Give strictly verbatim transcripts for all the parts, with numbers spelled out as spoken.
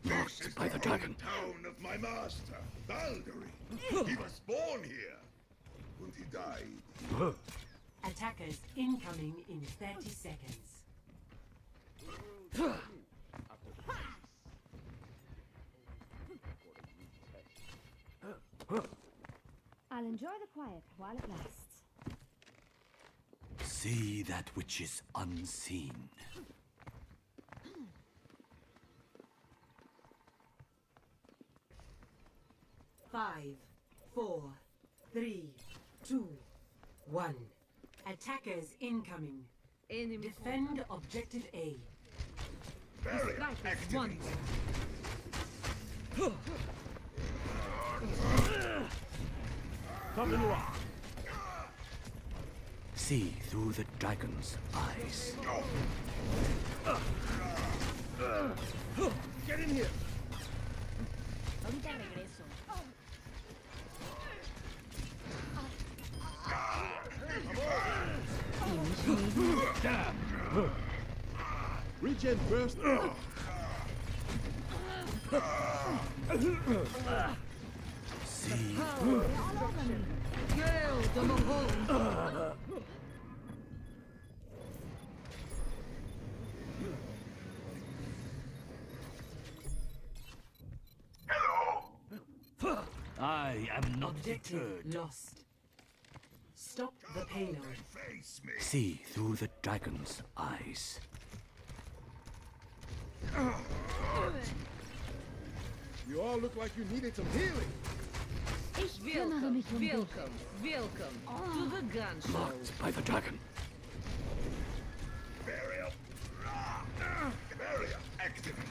Blocked by the dragon. Town of my master, Valkyrie. He was born here, and he died. Attackers incoming in thirty seconds. I'll enjoy the quiet while it lasts. See that which is unseen. Five, four, three, two, one. Attackers incoming. Enemy Defend objective A. Barrier one. Coming you up. See through the dragon's eyes. Get in here. Ahorita regreso. Regen burst. See. Girl, the Mongol. I am not Objective deterred. lost. Stop the payload. face me. See through the dragon's eyes. You all look like you needed some healing. Ich kümmere Welcome, mich um dich. welcome, welcome to the gun show. Blocked by the dragon. Barrier. Barrier activate.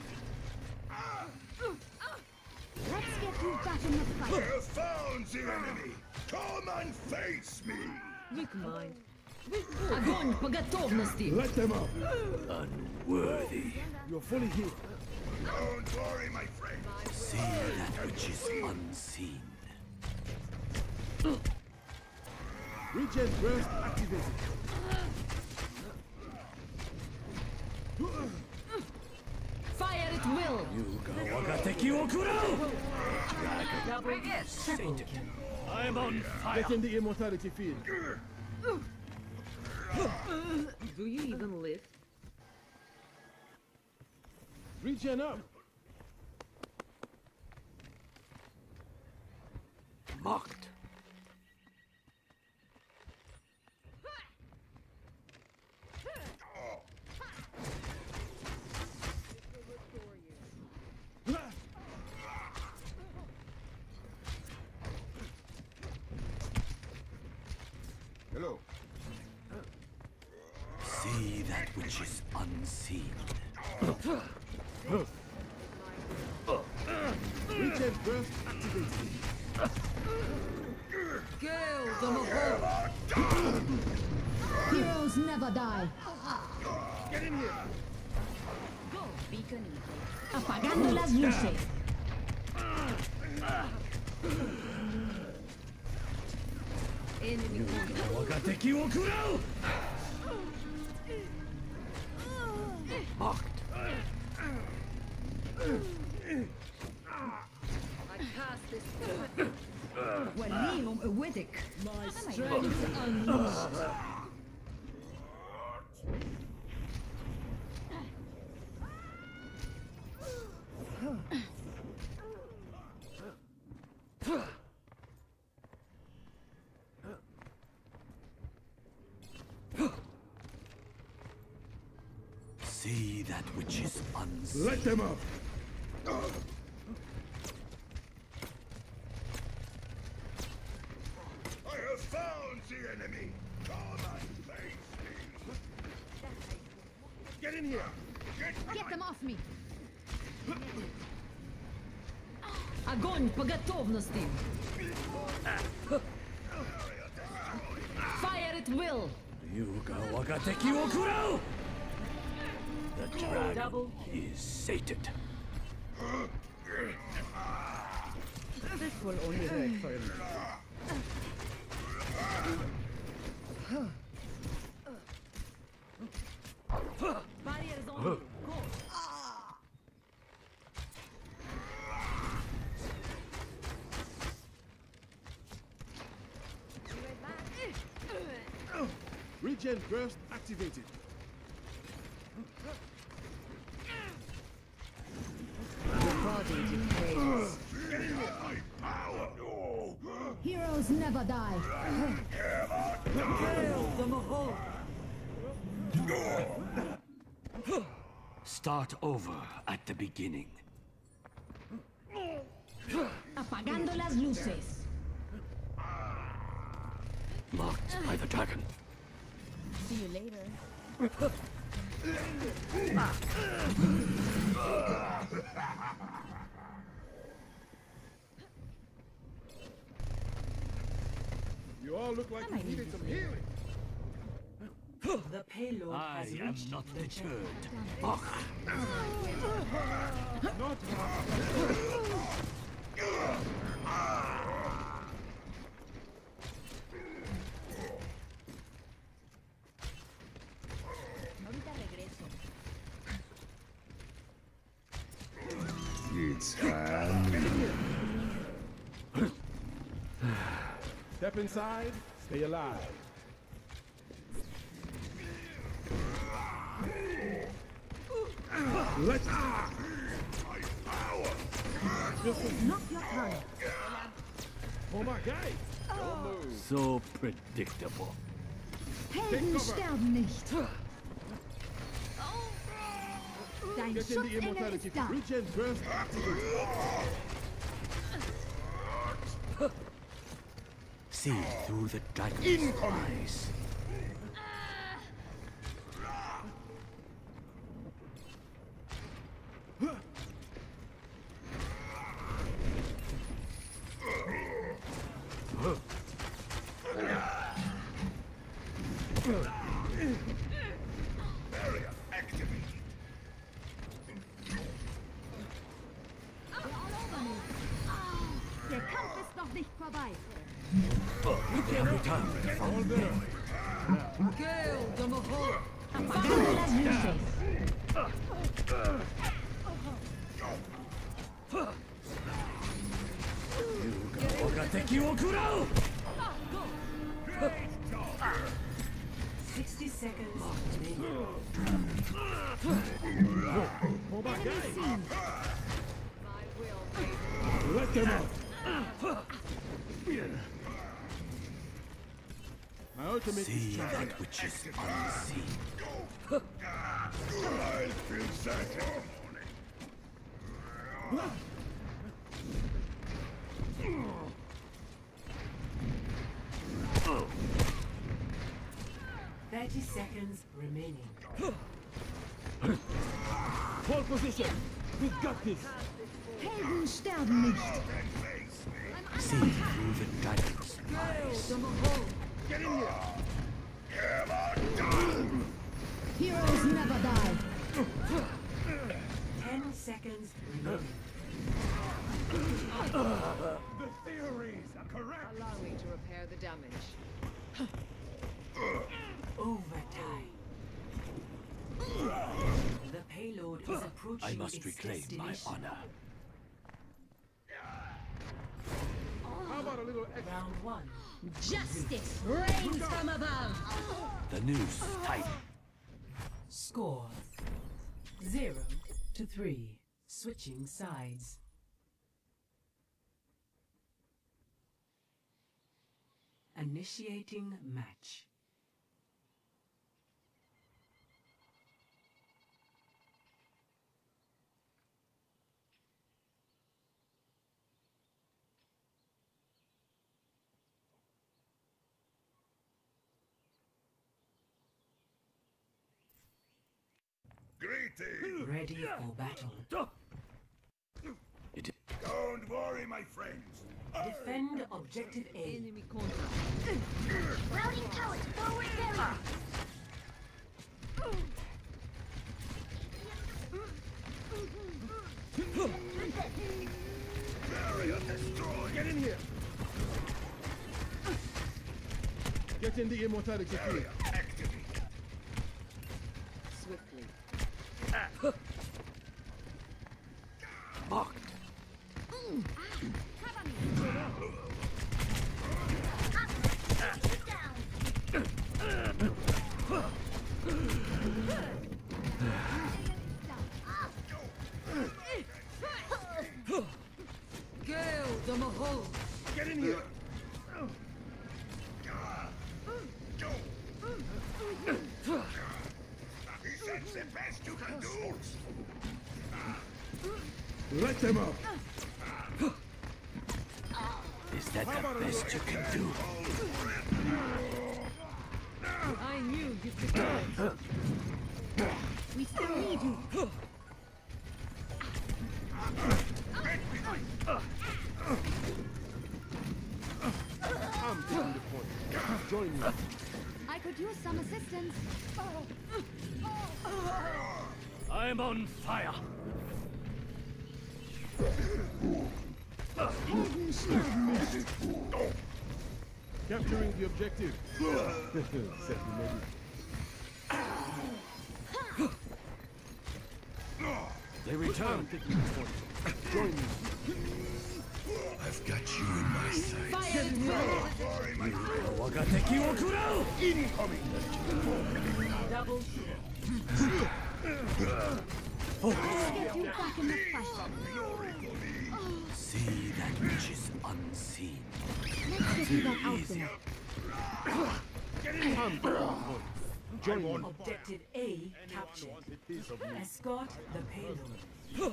Let's get you back in the I fight. have found the enemy. Come and face me. Weak mind. Огонь по готовности. Let them up. Unworthy. You're fully healed. Don't worry, my friend. See that which is unseen. Regen burst activated. Fire at will. Yuga wagateki wo kurau! Привет. Triple kill. I'm on fire. Get in the immortality field. Do you even live? Regen up. Mocked. Hello. See that which is unseen. Regen burst activated. Girl, the Mongol. Heroes never die. Get in here. Go, beacon. Apagando las luces. Enemy Wagateki wo kurau! Mocked. I cast this spell. وليهم قوتك. My strength unleashed. See that which is unseen. Let them up. I have found the enemy. Come and face me. Get in here. Get them off me. Огонь по готовности. Fire at will. Yuga wagateki wo kurau! The dragon Double. is sated. This will only work for a minute. Barriers on. Go. Regen burst activated. Departing chaos. Heroes never die. Start over at the beginning. Apagando las luces. Marked by the dragon. See you later. You all look like you needed some healing. The payload I has am reached not the deterred. Ach, Not Ahorita regreso. It's hand. step inside, stay alive. Let's my power. Not your time. Oh my guy. Don't move. so predictable. Helden sterben nicht. Dein Get in the Schutzengel immortality. ist da. Regen burst activated. See through the dragon's eyes. Barrier activated. Der Kampf ist noch nicht vorbei. Every time from Better. Apagando las luces. sixty seconds remaining. Oh my guy. Let them out. My ultimate see is charged. that which is unseen. I feel sad in the morning. thirty seconds remaining. Hold position. We got this. Helden sterben nicht. See through the dragon's eyes. Get in here. Heroes never die. ten seconds remaining. The theories are correct. Allow me to repair the damage. Overtime. The payload is approaching I must its reclaim my destination. honor. How about a little extra? Round one. Justice reigns from above. The noose tight. Score zero to three. Switching sides. Initiating match. Greetings. Ready for battle. It Don't worry, my friends. Defend objective A. Enemy contact. Routing towers forward barrier. Barrier destroyed. Get in here. Get in the immortality field. Barrier activated. Swiftly. marked. That's the best you can do! Let them up! Is that the best you can do? I knew you could do it. We still need you. I'm taking the point. Join me. I could use some assistance. I'm on fire. Capturing the objective. Set me ready. They return. Taking the point. Join me. I've got you in my sights. Wagateki wo kurau! Incoming! Double Get you back in the fight. See that which is unseen. Let's get you back out there. I'm taking the point. Join me. Objective A captured. Want a piece of me. Escort the payload.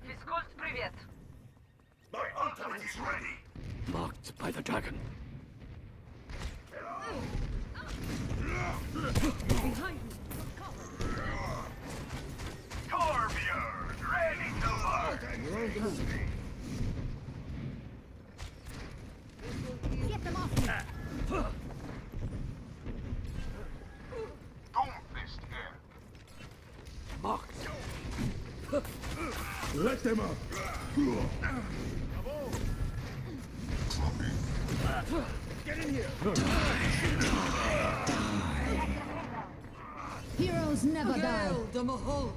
My ultimate is ready! Marked by the dragon. Torbjörn, ready to march! We're on the move. Get them off me. Doomfist here! Marked. Let them up. Get in here. Heroes never die. Girl, the Mahal.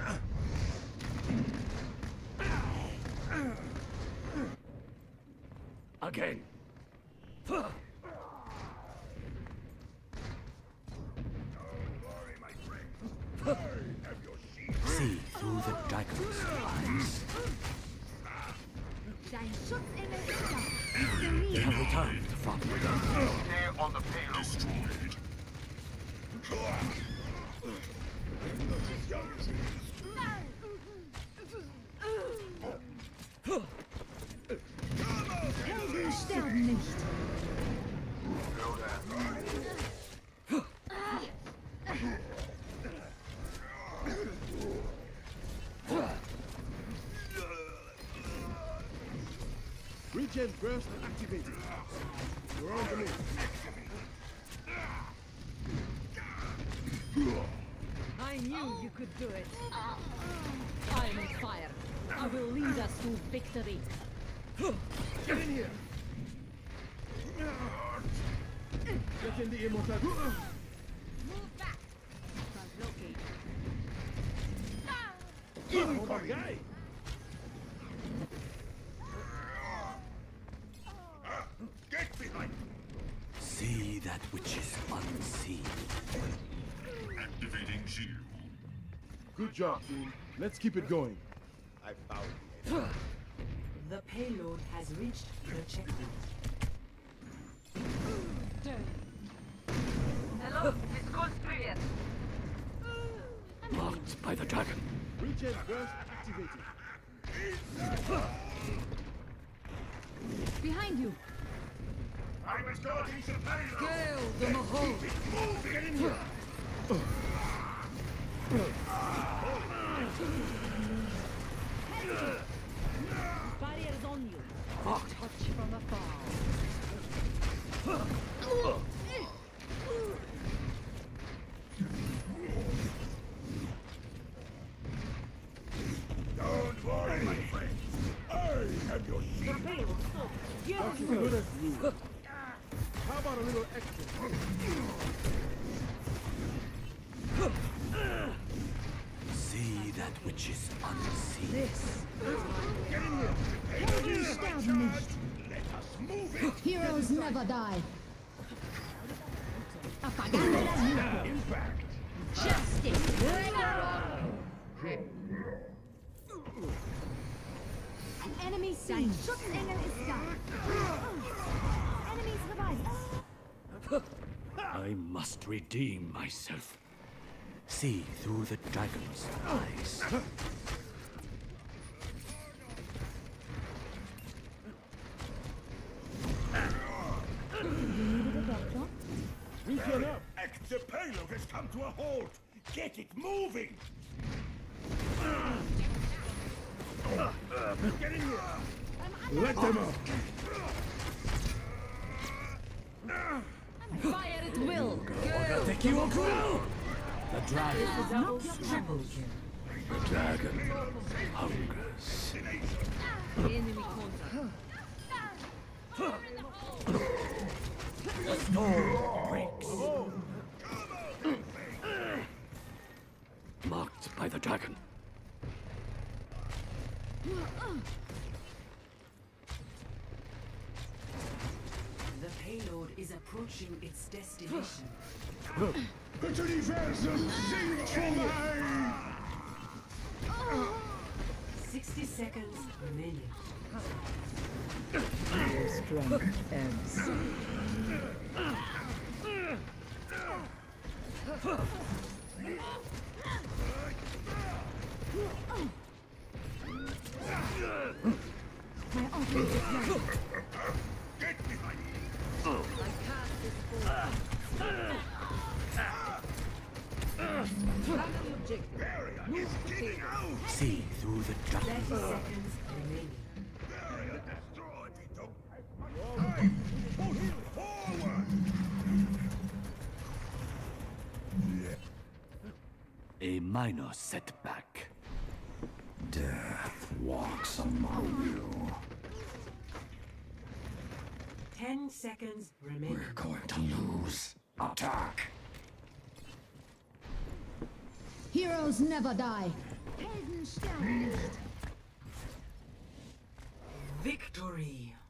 Again. See through the dragon's eyes. Dein Schutzengel ist da. We still need They you. have returned from the dead. Stay on the payload. Destroyed. Helden sterben nicht. Regen burst activated. We're on the move. I knew you could do it. I am on fire. I will lead us to victory. Get in here. Get in the immortal. Move back. Oh my guy. Get behind! See that which is unseen. Activating shield. Good job, team. Let's keep it going. I found you. The payload has reached the checkpoint. Marked by the dragon. Regen burst activated. Behind you. I'm escorting the payload! Girl, the Mahal. Move! Get in here! Barriers on you. Marked. Touch from afar. Don't worry, my friend. I have your shield. That's as good as new. How about a little extra? See that which is unseen. This. Helden sterben nicht. Let us move it! Heroes never die. Apagando las luces. Impact! Justice. An enemy seen. Schutzengel ist da. Enemies revived. I must redeem myself. See through the dragon's eyes. Weaken up. The payload has come to a halt. Get it moving. Get in here. Let them up. Fire at will! The dragon. Triple kill. The dragon hungers. Enemy contact. The storm breaks. Marked by the dragon. The payload is approaching its destination. Het universum zingt voor mij. sixty seconds remaining. Strength ends. Get behind me. Barrier is giving out. See through the dragon. thirty seconds remaining. Barrier destroyed. Time. Push forward. A minor setback. Death walks among you. Ten seconds remaining. We're going to lose. Attack. Heroes never die. Helden sterben nicht. Victory.